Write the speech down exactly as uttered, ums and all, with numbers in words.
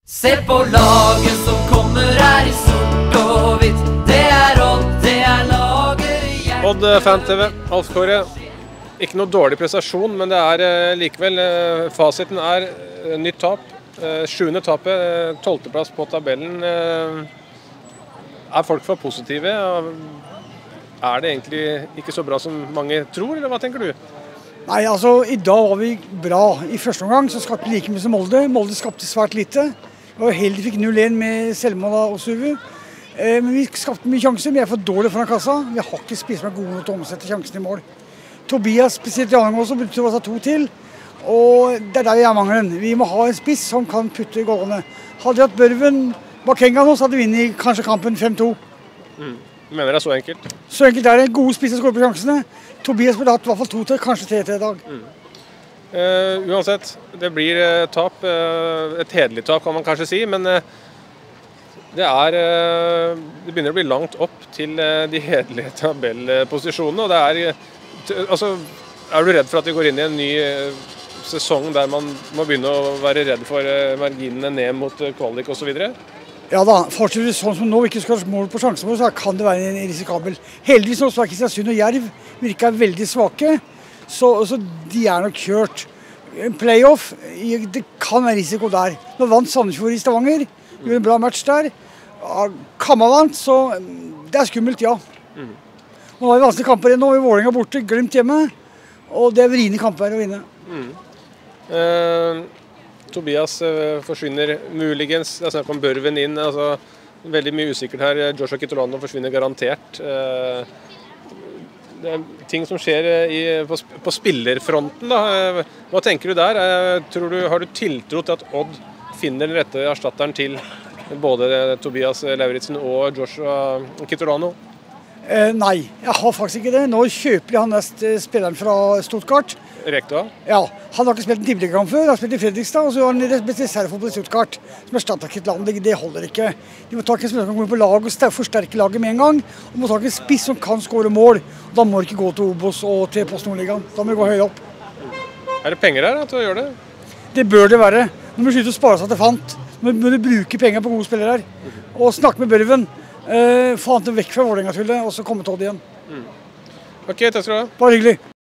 Se på laget som kommer her i sort og hvitt. Det er Odd, det er laget jeg... Odd Fan-T V, Alf Kåre. Ikke noe dårlig prestasjon, men det er eh, likevel eh, fasiten er eh, nytt tap. Eh, sjuende tapet, eh, tolvteplass på tabellen. Eh, er folk for positive? Er det egentlig ikke så bra som mange tror, eller hva tenker du? Nei, altså i dag var vi bra. I første omgang så skapte vi like mye som Molde. Molde skapte svært lite. Vi var heldig fikk null en med selvmål av Osuvu. Eh, men vi skapte mye sjanser, men vi er for dårlige foran kassa. Vi har ikke spist med gode nok til å omsette sjansen i mål. Tobias, spesielt i annen også, betyr å ta to til. Og det er der vi er mangelen. Vi må ha en spiss som kan putte i gårdene. Hadde vi hatt Børven Bakenga nå, så hadde vi vunnet kanskje kampen fem to. Mm. Du mener det er så enkelt? Så enkelt er det. Gode spisser skårer på sjansene. Tobias burde hatt i hvert fall to til, kanskje tre til i dag. Mm. Uh, uansett, det blir uh, tap. Uh, et hederlig tap kan man kanskje si, men uh, det er uh, det begynner å bli langt opp til uh, de hederlige tabellposisjonene. Og det er, uh, altså, er du redd for at vi går inn i en ny uh, sesong der man må begynne å være redd for uh, marginene ned mot uh, kvalik og så videre? Ja da, fortsetter det sånn som nå, ikke skal mål på sjansen vår, så kan det være en risikabel. Heldigvis nå så er Kristiansund og Jerv virker veldig svake, så, så de er nok kjørt. En playoff, det kan være risiko der. Nå vant Sandefjord i Stavanger, gjorde en bra match der. Kamma vant, så det er skummelt, ja. Mm. Nå har vi vanskelige kamper igjen nå, i Vålerenga borte, glemt hjemme, og det er vriene kamper å vinne. Mm. Uh... Tobias uh, forsvinner muligens, det er snakk om Børven inn, altså, veldig mye usikkert her. Joshua Kitolano forsvinner garantert. Uh, det er ting som skjer i, på, på spillerfronten. Da. Uh, hva tenker du der? Uh, tror du, har du tiltro til at Odd finner den rette erstatteren til både Tobias Lauritzen og Joshua Kitolano? Uh, nei, jeg har faktisk ikke det. Nå kjøper han nest spilleren fra Stuttgart. Rekdal? Ja, han har ikke spilt en tippeligakamp før, han har spilt i Fredrikstad, og så har han reservefotball i Stuttgart, som erstatter Kitolano. Det holder ikke. De må ta en spiller som kan gå inn på lag og forsterke laget med en gang, og må ta en spiss som kan skåre mål. Og da må de ikke gå til Obos og til Post Nordligaen. Da må de gå høyere opp. Er det penger her til å gjøre det? Det bør det være. Nå må vi slutte å spare seg til fant. Nå må de bruke penger på gode spillere her. Og snakke med Børven. Uh, få han til vekk fra Vålerenga-tullet, og så komme til Odd igjen. Mm. Ok, takk skal du ha. Bare hyggelig.